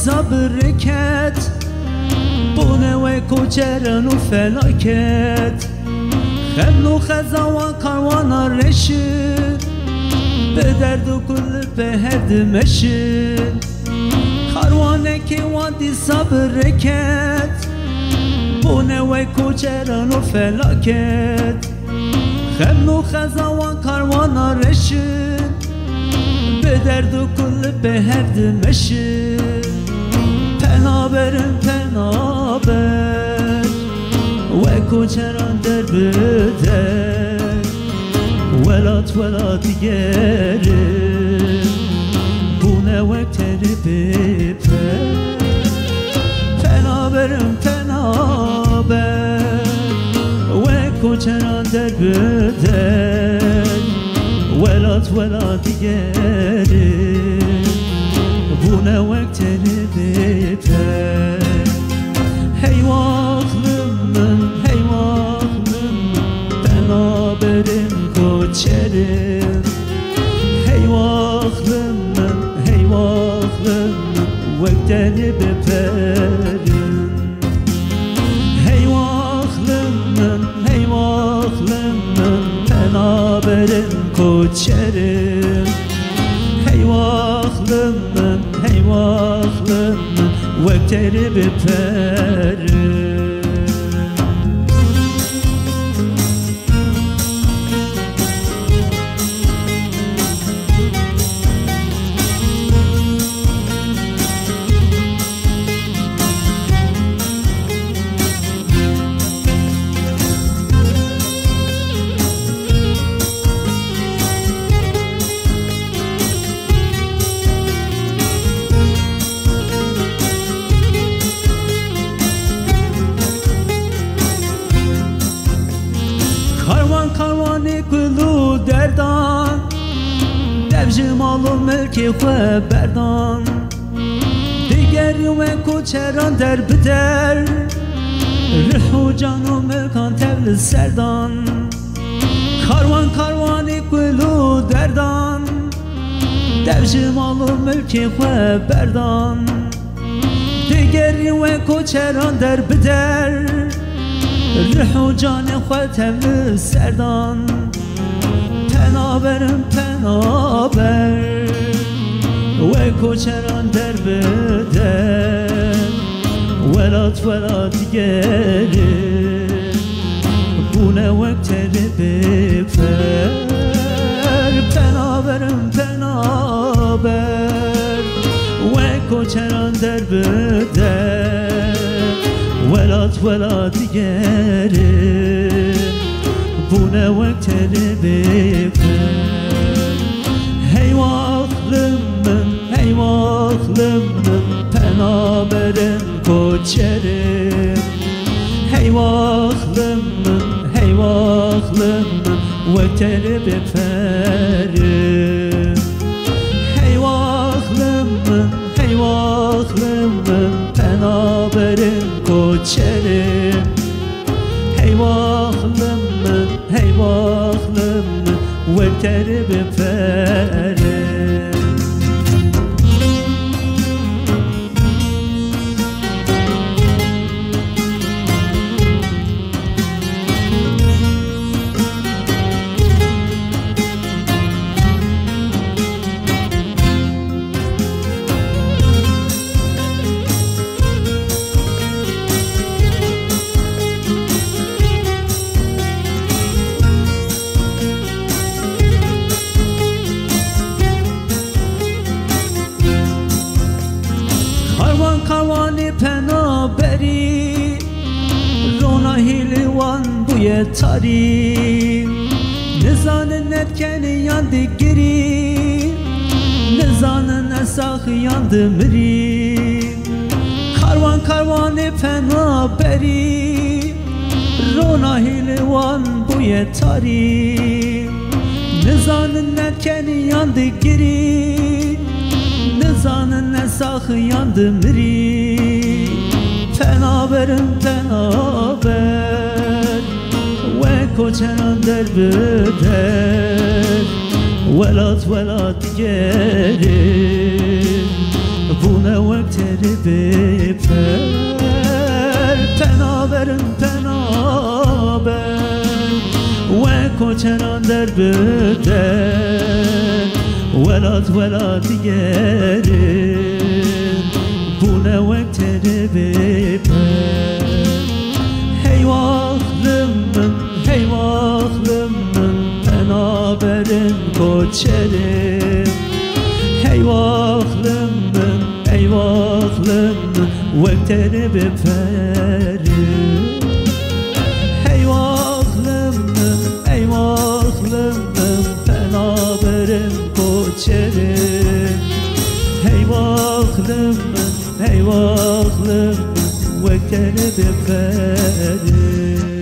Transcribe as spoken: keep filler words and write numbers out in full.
صبر کت بونه و کوچرن و فلاکت خبل و خزاوان کاروانا رشد به درد و کل به هد مشد کاروانه که وادی صبر کت بونه و کوچرن و فلاکت خبل و خزاوان کاروانا رشد به درد و کل به هد مشد پنابرم پنابر و کوچران در بدر ولات ولات گرم بونه وقتر بپر پنابرم پنابر و کوچران در بدر ولات ولات گرم بونه وقتر بپر هی واخلم من هی واخلم بنابرم کوچرم هی واخلم من هی واخلم وقتر بپرم هی واخلم من هی واخلم من بنابرم کوچرم هی واخلم من هی واخلم من وقتر بپرم کاروانی کلو دردان دبجمال و ملک خواه بردان دیگری و کوچران در بدر روح و جان و ملکان تبل سردان کاروان کاروانی کلو دردان دبجمال و ملک خواه بردان دیگری و کوچران در بدر روح و جان خودم سردان پنابرم پنابر و کوچران در بدر ولات ولات گرم بونه وقتر بپر پنابرم پنابر و کوچران در بدر ولات ولات گرم بونه وقتر بپر هی واخلم من هی واخلم من پنابرم کوچرم هی واخلم من هی واخلم من وقتر بپرم هی واخلم من هی واخلم من پنابرم کوچرم هی واخلم من هی واخلم من وقتر بپرم کاروانی پنابری رونا هیلوان بوی تاری نزان ندکنی یاندی گری نزان نساخ یاند مری کاروان کاروانی پنابری رونا هیلوان بوی تاری نزان ندکنی یاندی گری نزان نساخ یاند مری پنابرم پنابر و کوچران در بدر ولات ولات گرم بونه بونه وقتری بپر تنابرن تنابر و کوچران در بدر ولاد ولاد دیگرن بونه وقتری بپر هی واخلم من هی واخلم من تنابرن کوچرن هی واخلم من هی واخلم من وقتری بپر هی واخلم من هی واخلم من تنابرن کوچرن هی واخلم من هی واخلم من وقتری بپر